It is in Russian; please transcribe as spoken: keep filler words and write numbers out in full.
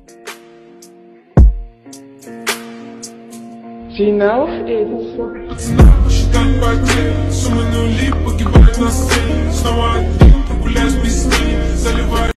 Финал Эдисон. Считать потери, суммы нули погибают на сцене. Снова